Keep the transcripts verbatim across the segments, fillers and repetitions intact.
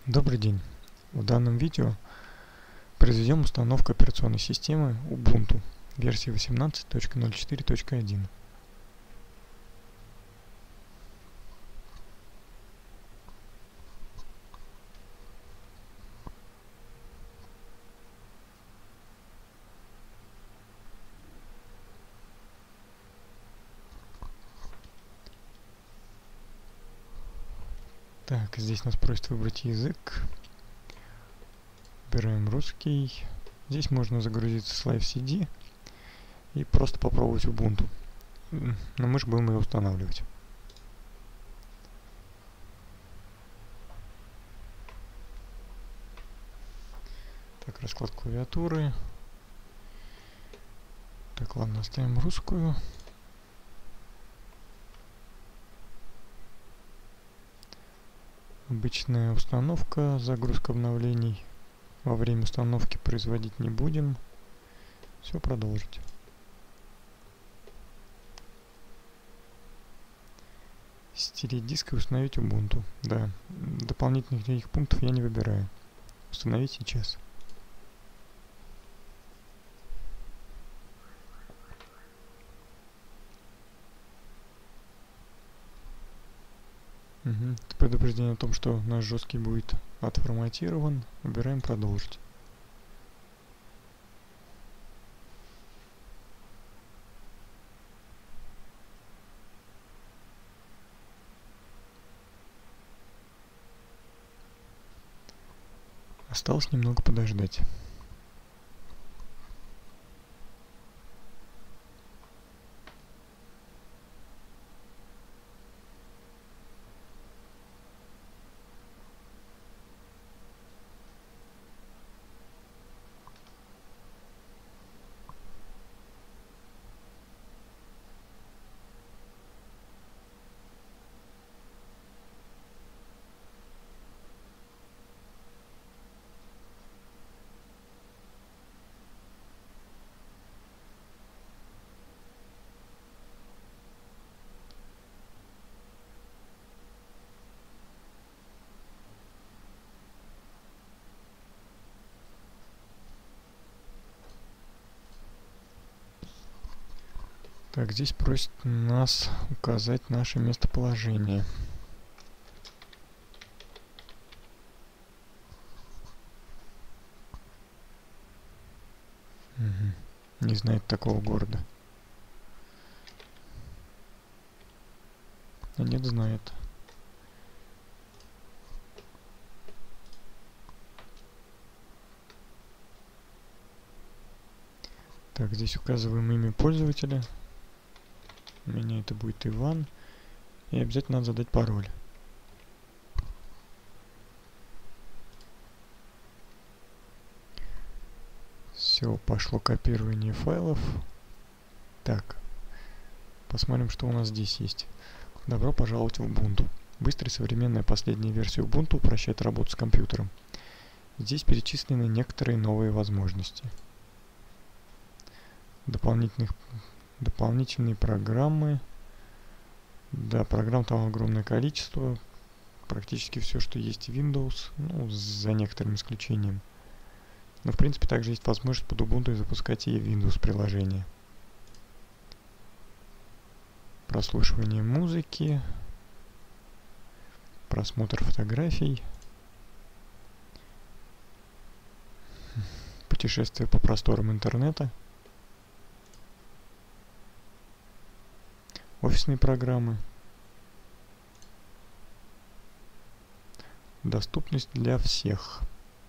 Добрый день! В данном видео произведем установку операционной системы Ubuntu версии восемнадцать точка ноль четыре точка один. Так, здесь нас просит выбрать язык. Выбираем русский. Здесь можно загрузиться с Live си ди и просто попробовать Ubuntu. Но мы же будем ее устанавливать. Так, расклад клавиатуры. Так, ладно, оставим русскую. Обычная установка, загрузка обновлений. Во время установки производить не будем. Все, продолжить. Стереть диск и установить Ubuntu. Да, дополнительных никаких пунктов я не выбираю. Установить сейчас. Угу. Предупреждение о том, что наш жесткий будет отформатирован. Выбираем продолжить. Осталось немного подождать. Так, здесь просит нас указать наше местоположение. Угу. Не знает такого города. А нет, знает. Так, здесь указываем имя пользователя. У меня это будет Иван. И обязательно надо задать пароль. Все, пошло копирование файлов. Так, посмотрим, что у нас здесь есть. Добро пожаловать в Ubuntu. Быстрая современная последняя версия Ubuntu упрощает работу с компьютером. Здесь перечислены некоторые новые возможности. Дополнительных Дополнительные программы. Да, программ там огромное количество. Практически все, что есть в Windows. Ну, за некоторым исключением. Но, в принципе, также есть возможность под Ubuntu запускать и Windows приложения. Прослушивание музыки. Просмотр фотографий. Путешествие по просторам интернета. Офисные программы. Доступность для всех.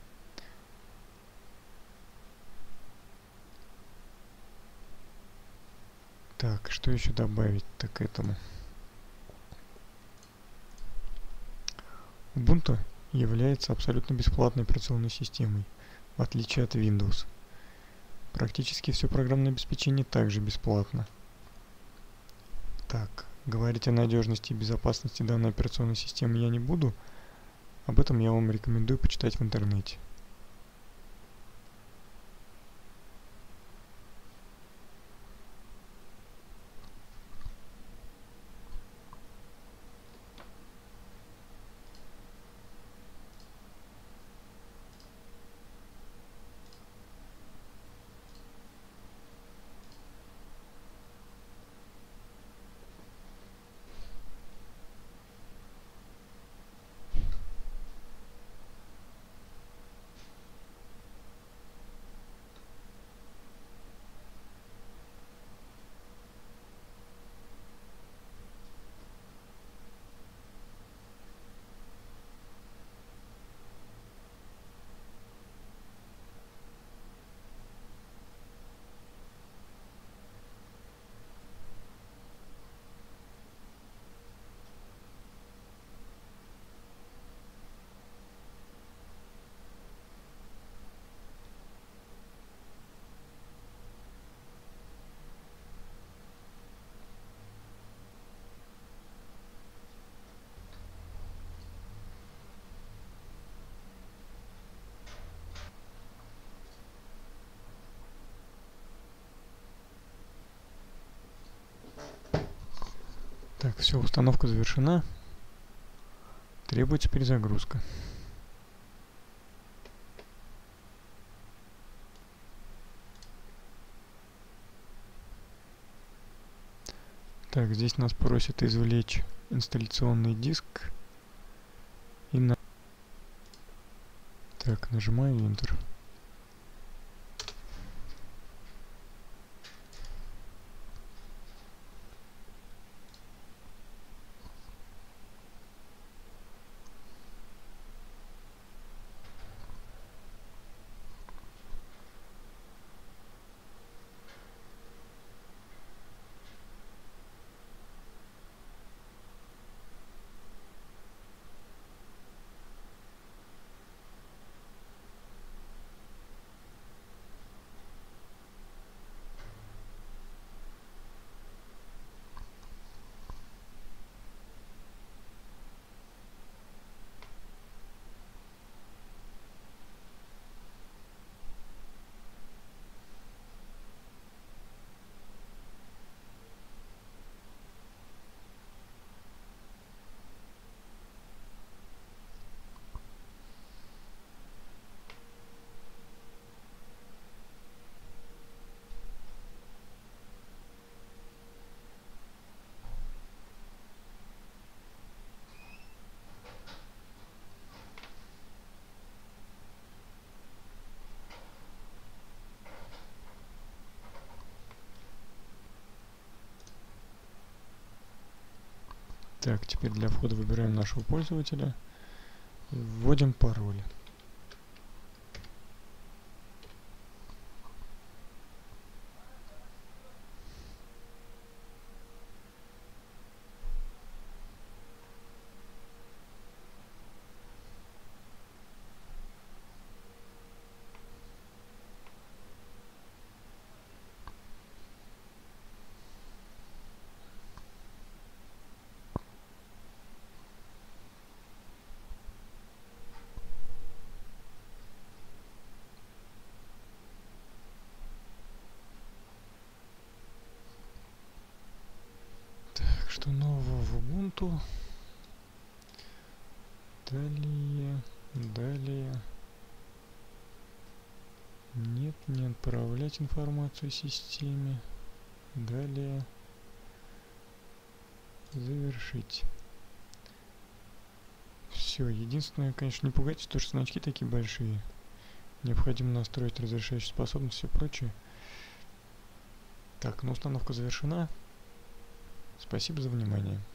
Так, что еще добавить-то к этому? Ubuntu является абсолютно бесплатной операционной системой, в отличие от Windows. Практически все программное обеспечение также бесплатно. Так, говорить о надежности и безопасности данной операционной системы я не буду. Об этом я вам рекомендую почитать в интернете. все, установка завершена. Требуется перезагрузка. Так, здесь нас просят извлечь инсталляционный диск. И на... Так, нажимаю Enter. Так, теперь для входа выбираем нашего пользователя. Вводим пароль. Что нового в Ubuntu? Далее, далее. Нет, не отправлять информацию системе. Далее. Завершить. Все, единственное, конечно, не пугайтесь, то что значки такие большие. Необходимо настроить разрешающую способность и все прочее. Так, ну установка завершена. Спасибо за внимание.